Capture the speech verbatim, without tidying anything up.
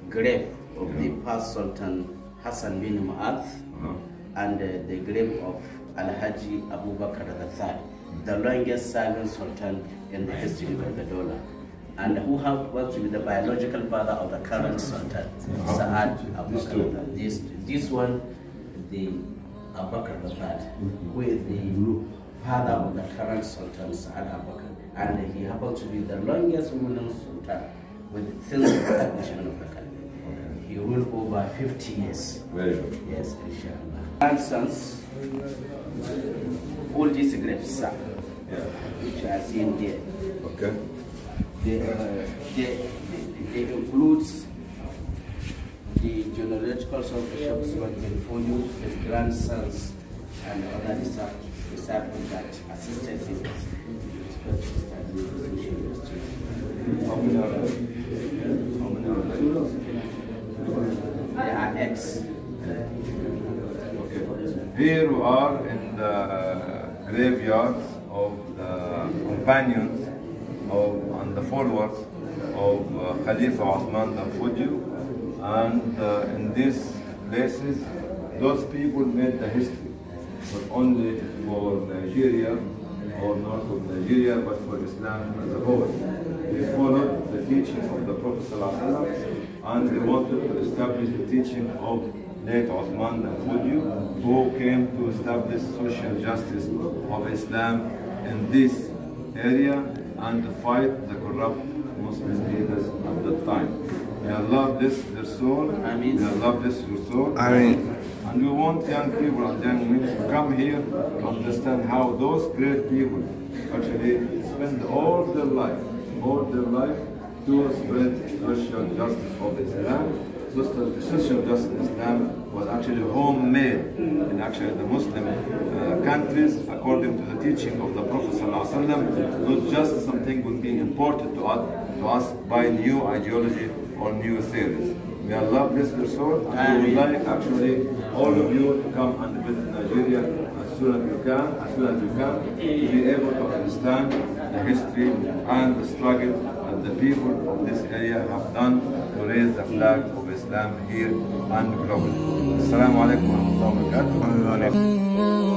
grave of yeah. the past Sultan Hassan bin Mu'adh Uh-huh. and uh, the grave of Al-Haji Abu Bakr the third, the longest serving Sultan in the history of the Dawla, and who happens to be the biological father of the current Sultan, Uh-huh. Sa'ad Abu These Bakr two. the third. This, this one, the Abu Bakr the third, who is the father of the current Sultan, Sa'ad Abu Bakr, and he happens to be the longest ruling Sultan with since the establishment of the country. He ruled over fifty years. Very good. Yes, inshallah. Grandsons, all these grapes, sir, Yeah. which are seen there, Okay. they, uh, they, they, they includes the genealogical son of Usman Bin Fudi, his grandsons, and other disciples that assisted him with establishing the social justice. How many are there? How many are there? They are ex. Okay. Here we are in the graveyards of the companions of and the followers of uh, Khalifa Usman Bin Fudi, and uh, in these places, those people made the history, not only for Nigeria or north of Nigeria, but for Islam as a whole. They followed the teaching of the Prophet ﷺ, and they wanted to establish the teaching of late Usman Bin Fudi, who came to establish social justice of Islam in this area and to fight the corrupt Muslim leaders at that time. May Allah bless their soul. Ameen. May Allah bless your soul. Ameen. And we want young people and young women to come here to understand how those great people actually spend all their life, all their life to spread social justice of Islam. Social social justice in Islam was actually homemade in actually the Muslim uh, countries according to the teaching of the Prophet ﷺ, not just something will be imported to us, to us by new ideology or new theories. May Allah bless their soul, and we would like actually all of you to come and visit Nigeria as soon as you can, as soon as you can, to be able to understand the history and the struggle that the people of this area have done to raise the flag of Islam here and globally. Assalamu alaikum wa rahmatullahi wa barakatuh.